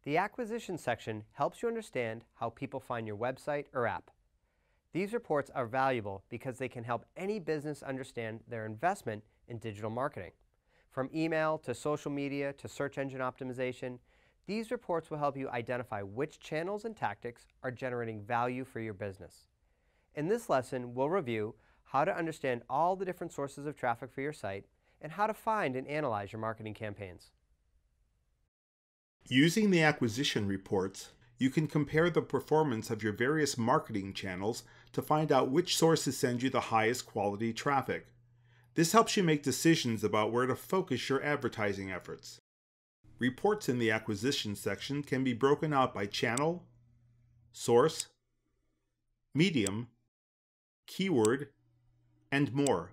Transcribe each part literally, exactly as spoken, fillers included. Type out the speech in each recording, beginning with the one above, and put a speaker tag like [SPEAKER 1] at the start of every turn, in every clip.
[SPEAKER 1] The acquisition section helps you understand how people find your website or app. These reports are valuable because they can help any business understand their investment in digital marketing. From email to social media to search engine optimization, these reports will help you identify which channels and tactics are generating value for your business. In this lesson, we'll review how to understand all the different sources of traffic for your site and how to find and analyze your marketing campaigns.
[SPEAKER 2] Using the acquisition reports, you can compare the performance of your various marketing channels to find out which sources send you the highest quality traffic. This helps you make decisions about where to focus your advertising efforts. Reports in the acquisition section can be broken out by channel, source, medium, keyword, and more.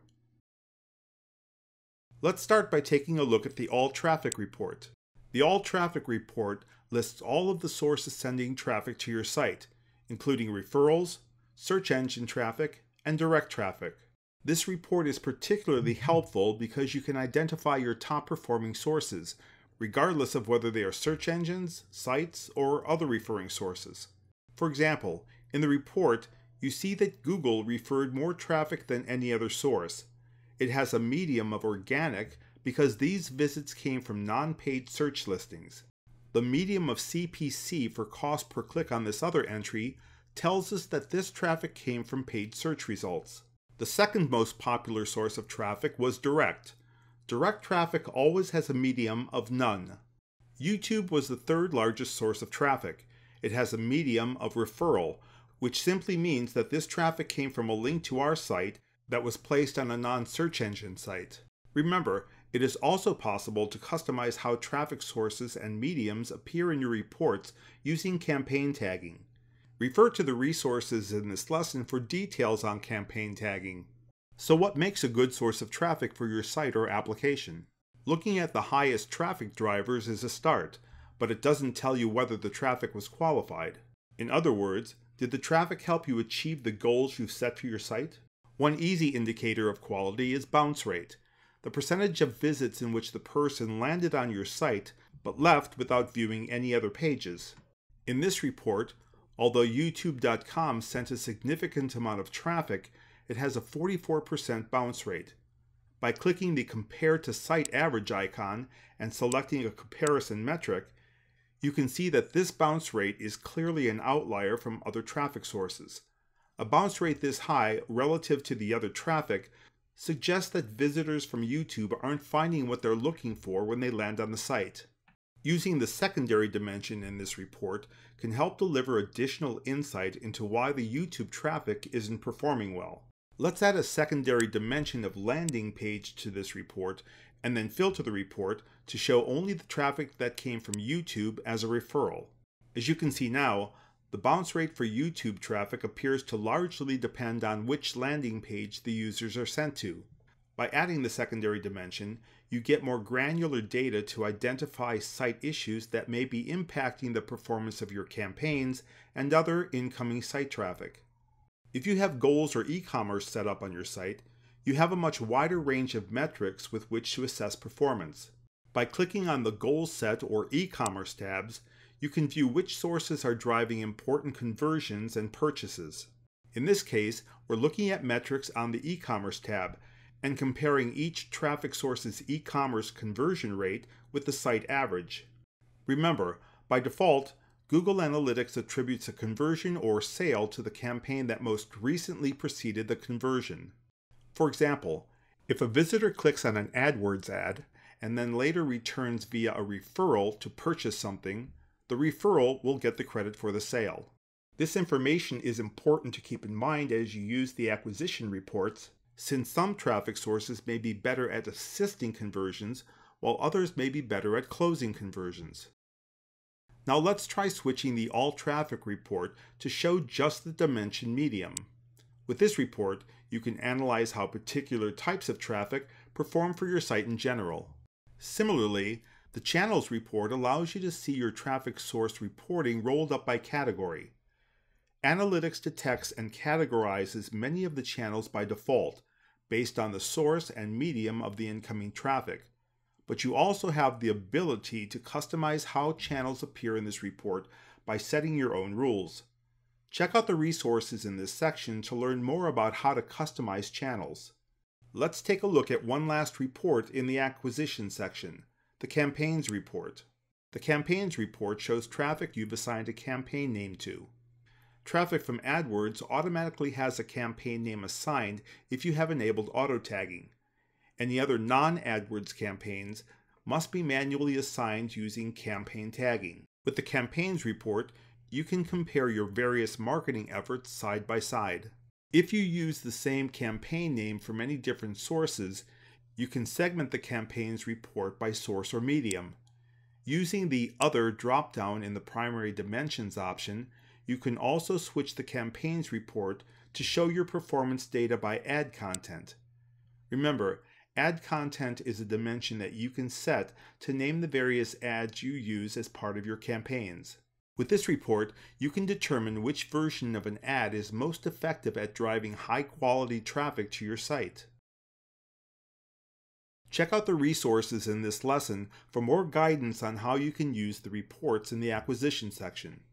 [SPEAKER 2] Let's start by taking a look at the All Traffic report. The All Traffic report lists all of the sources sending traffic to your site, including referrals, search engine traffic, and direct traffic. This report is particularly helpful because you can identify your top performing sources, regardless of whether they are search engines, sites, or other referring sources. For example, in the report, you see that Google referred more traffic than any other source. It has a medium of organic because these visits came from non-paid search listings. The medium of C P C for cost per click on this other entry tells us that this traffic came from paid search results. The second most popular source of traffic was direct. Direct traffic always has a medium of none. YouTube was the third largest source of traffic. It has a medium of referral, which simply means that this traffic came from a link to our site that was placed on a non-search engine site. Remember, it is also possible to customize how traffic sources and mediums appear in your reports using campaign tagging. Refer to the resources in this lesson for details on campaign tagging. So what makes a good source of traffic for your site or application? Looking at the highest traffic drivers is a start, but it doesn't tell you whether the traffic was qualified. In other words, did the traffic help you achieve the goals you've set for your site? One easy indicator of quality is bounce rate, the percentage of visits in which the person landed on your site but left without viewing any other pages. In this report, although YouTube dot com sent a significant amount of traffic, it has a forty-four percent bounce rate. By clicking the Compare to Site Average icon and selecting a comparison metric, you can see that this bounce rate is clearly an outlier from other traffic sources. A bounce rate this high relative to the other traffic suggests that visitors from YouTube aren't finding what they're looking for when they land on the site. Using the secondary dimension in this report can help deliver additional insight into why the YouTube traffic isn't performing well. Let's add a secondary dimension of landing page to this report and then filter the report to show only the traffic that came from YouTube as a referral. As you can see now, the bounce rate for YouTube traffic appears to largely depend on which landing page the users are sent to. By adding the secondary dimension, you get more granular data to identify site issues that may be impacting the performance of your campaigns and other incoming site traffic. If you have goals or e-commerce set up on your site, you have a much wider range of metrics with which to assess performance. By clicking on the Goal Set or e-commerce tabs, you can view which sources are driving important conversions and purchases. In this case, we're looking at metrics on the e-commerce tab and comparing each traffic source's e-commerce conversion rate with the site average. Remember, by default, Google Analytics attributes a conversion or sale to the campaign that most recently preceded the conversion. For example, if a visitor clicks on an AdWords ad and then later returns via a referral to purchase something, the referral will get the credit for the sale. This information is important to keep in mind as you use the acquisition reports, since some traffic sources may be better at assisting conversions, while others may be better at closing conversions. Now let's try switching the All Traffic report to show just the dimension medium. With this report, you can analyze how particular types of traffic perform for your site in general. Similarly, the Channels report allows you to see your traffic source reporting rolled up by category. Analytics detects and categorizes many of the channels by default, based on the source and medium of the incoming traffic. but you also have the ability to customize how channels appear in this report by setting your own rules. Check out the resources in this section to learn more about how to customize channels. Let's take a look at one last report in the acquisition section, the Campaigns report. The Campaigns report shows traffic you've assigned a campaign name to. Traffic from AdWords automatically has a campaign name assigned if you have enabled auto-tagging. Any other non-AdWords campaigns must be manually assigned using campaign tagging. With the Campaigns report, you can compare your various marketing efforts side by side. If you use the same campaign name from many different sources, you can segment the Campaigns report by source or medium. Using the Other drop-down in the Primary Dimensions option, you can also switch the Campaigns report to show your performance data by ad content. Remember, ad content is a dimension that you can set to name the various ads you use as part of your campaigns. With this report, you can determine which version of an ad is most effective at driving high-quality traffic to your site. Check out the resources in this lesson for more guidance on how you can use the reports in the acquisition section.